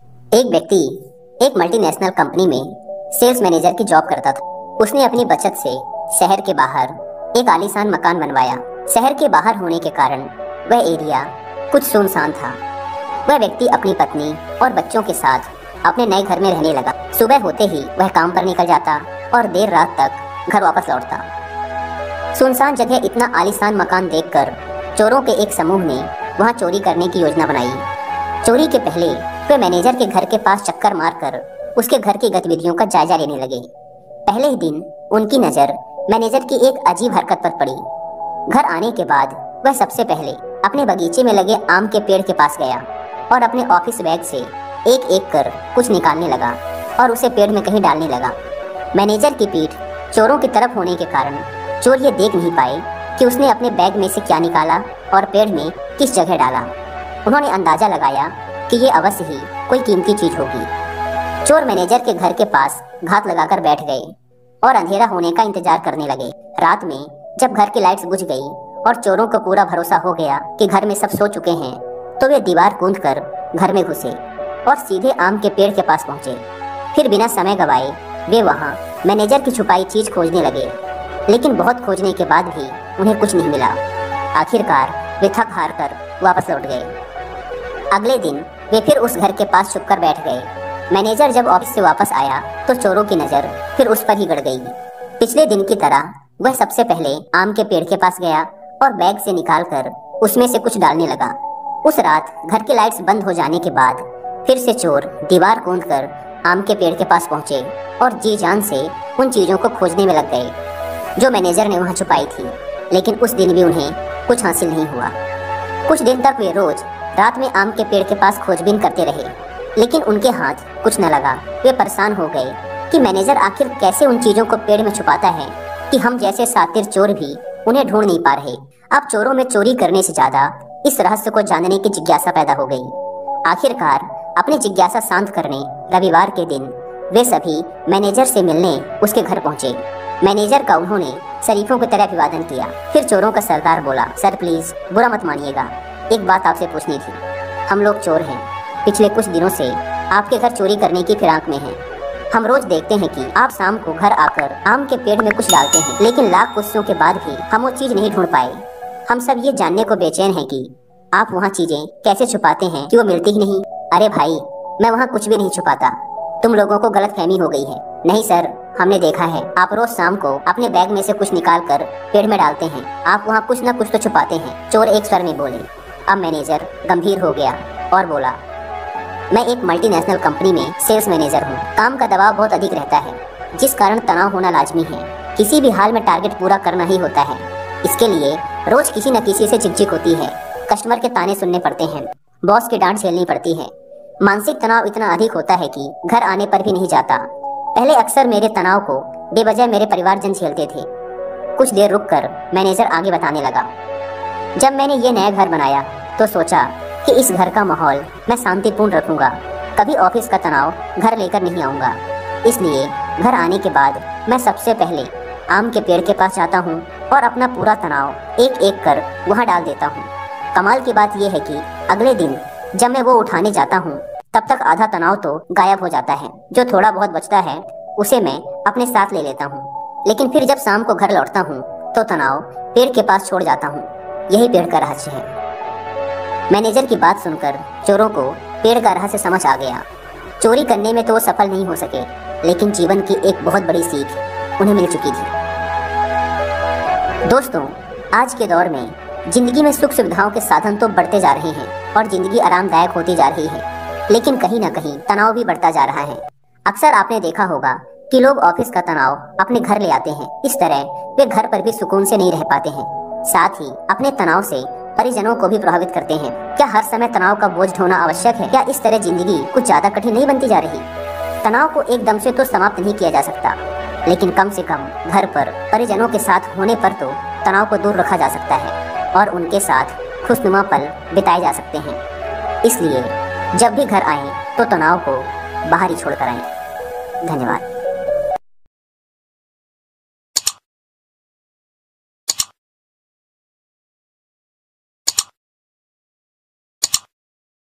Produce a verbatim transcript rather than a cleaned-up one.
एक व्यक्ति एक मल्टीनेशनल कंपनी में सेल्स मैनेजर की जॉब करता था। उसने अपनी बचत से शहर के बाहर एक आलीशान मकान बनवाया। शहर के बाहर होने के कारण वह एरिया कुछ सुनसान था। वह व्यक्ति अपनी पत्नी और बच्चों के साथ अपने नए घर में रहने लगा। सुबह होते ही वह काम पर निकल जाता और देर रात तक घर वापस लौटता। सुनसान जगह इतना आलीशान मकान देखकर चोरों के एक समूह ने वहां चोरी करने की योजना बनाई। चोरी के पहले वे मैनेजर के घर के पास चक्कर मारकर उसके घर की गतिविधियों का जायजा लेने लगे। पहले ही दिन उनकी नजर मैनेजर की एक अजीब हरकत पर पड़ी। घर आने के बाद वह सबसे पहले अपने बगीचे में लगे आम के पेड़ के पास गया और अपने ऑफिस बैग से एक एक कर कुछ निकालने लगा और उसे पेड़ में कहीं डालने लगा। मैनेजर की पीठ चोरों की तरफ होने के कारण चोर ये देख नहीं पाए कि उसने अपने बैग में से क्या निकाला और पेड़ में किस जगह डाला। उन्होंने अंदाजा लगाया कि ये अवश्य ही कोई कीमती चीज होगी। चोर मैनेजर के घर के पास घात लगाकर बैठ गए और अंधेरा होने का इंतजार करने लगे। रात में जब घर की लाइट्स बुझ गई और चोरों को पूरा भरोसा हो गया कि घर में सब सो चुके हैं, तो वे दीवार कूदकर घर में घुसे और सीधे आम के पेड़ के पास पहुंचे। फिर बिना समय गवाए वे वहां मैनेजर की छुपाई चीज खोजने लगे, लेकिन बहुत खोजने के बाद भी उन्हें कुछ नहीं मिला। आखिरकार वे थक हार कर वापस लौट गए। अगले दिन वे फिर उस घर के पास छुपकर बैठ गए। मैनेजर जब ऑफिस से वापस आया तो चोरों की नजर फिर उस पर ही गड़ गई। पिछले दिन की तरह वह सबसे पहले आम के पेड़ के पास गया और बैग से निकालकर उसमें से कुछ डालने लगा। उस रात घर की लाइट्स बंद हो जाने के बाद फिर से चोर दीवार कूदकर आम के पेड़ के पास पहुंचे और जी जान से उन चीजों को खोजने में लग गए जो मैनेजर ने वहां छुपाई थी। लेकिन उस दिन भी उन्हें कुछ हासिल नहीं हुआ। कुछ दिन तक वे रोज रात में आम के पेड़ के पास खोजबीन करते रहे, लेकिन उनके हाथ कुछ न लगा। वे परेशान हो गए कि मैनेजर आखिर कैसे उन चीजों को पेड़ में छुपाता है कि हम जैसे शातिर चोर भी उन्हें ढूंढ नहीं पा रहे। अब चोरों में चोरी करने से ज्यादा इस रहस्य को जानने की जिज्ञासा पैदा हो गई। आखिरकार अपनी जिज्ञासा शांत करने रविवार के दिन वे सभी मैनेजर से मिलने उसके घर पहुंचे। मैनेजर का उन्होंने शरीफों की तरह अभिवादन किया। फिर चोरों का सरदार बोला, सर प्लीज बुरा मत मानिएगा, एक बात आपसे पूछनी थी। हम लोग चोर हैं, पिछले कुछ दिनों से आपके घर चोरी करने की फिराक में हैं। हम रोज देखते हैं कि आप शाम को घर आकर आम के पेड़ में कुछ डालते हैं, लेकिन लाख कोशिशों के बाद भी हम वो चीज नहीं ढूंढ पाए। हम सब ये जानने को बेचैन हैं कि आप वहाँ चीजें कैसे छुपाते हैं कि वो मिलती ही नहीं। अरे भाई, मैं वहाँ कुछ भी नहीं छुपाता, तुम लोगों को गलतफहमी हो गई है। नहीं सर, हमने देखा है आप रोज शाम को अपने बैग में से कुछ निकाल कर पेड़ में डालते हैं। आप वहाँ कुछ न कुछ तो छुपाते हैं, चोर एक स्वर में बोले। अब मैनेजर गंभीर हो गया और बोला, मैं एक मल्टीनेशनल कंपनी में सेल्स मैनेजर हूँ। काम का दबाव बहुत अधिक रहता है, जिस कारण तनाव होना लाजमी है। किसी भी हाल में टारगेट पूरा करना ही होता है। इसके लिए रोज किसी न किसी से झिकझिक होती है, कस्टमर के ताने सुनने पड़ते हैं, बॉस की डांट झेलनी पड़ती है। मानसिक तनाव इतना अधिक होता है कि घर आने पर भी नहीं जाता। पहले अक्सर मेरे तनाव को बेवजह मेरे परिवारजन झेलते थे। कुछ देर रुककर मैनेजर आगे बताने लगा, जब मैंने ये नया घर बनाया तो सोचा कि इस घर का माहौल मैं शांतिपूर्ण रखूंगा, कभी ऑफिस का तनाव घर लेकर नहीं आऊंगा। इसलिए घर आने के बाद मैं सबसे पहले आम के पेड़ के पास जाता हूँ और अपना पूरा तनाव एक एक कर वहाँ डाल देता हूँ। कमाल की बात यह है कि अगले दिन जब मैं वो उठाने जाता हूँ तब तक आधा तनाव तो गायब हो जाता है। जो थोड़ा बहुत बचता है उसे मैं अपने साथ ले लेता हूँ, लेकिन फिर जब शाम को घर लौटता हूँ तो तनाव पेड़ के पास छोड़ जाता हूँ। यही पेड़ का रहस्य है। मैनेजर की बात सुनकर चोरों को पेड़ का रहस्य समझ आ गया। चोरी करने में तो वो सफल नहीं हो सके, लेकिन जीवन की एक बहुत बड़ी सीख उन्हें मिल चुकी थी। दोस्तों, आज के दौर में जिंदगी में सुख सुविधाओं के साधन तो बढ़ते जा रहे हैं और जिंदगी आरामदायक होती जा रही है, लेकिन कहीं ना कहीं तनाव भी बढ़ता जा रहा है। अक्सर आपने देखा होगा कि लोग ऑफिस का तनाव अपने घर ले आते हैं। इस तरह वे घर पर भी सुकून से नहीं रह पाते हैं, साथ ही अपने तनाव से परिजनों को भी प्रभावित करते हैं। क्या हर समय तनाव का बोझ ढोना आवश्यक है? क्या इस तरह जिंदगी कुछ ज्यादा कठिन नहीं बनती जा रही? तनाव को एकदम से तो समाप्त नहीं किया जा सकता, लेकिन कम से कम घर पर परिजनों के साथ होने पर तो तनाव को दूर रखा जा सकता है और उनके साथ खुशनुमा पल बिताए जा सकते हैं। इसलिए जब भी घर आएं तो तनाव को बाहर ही छोड़कर आएं। धन्यवाद।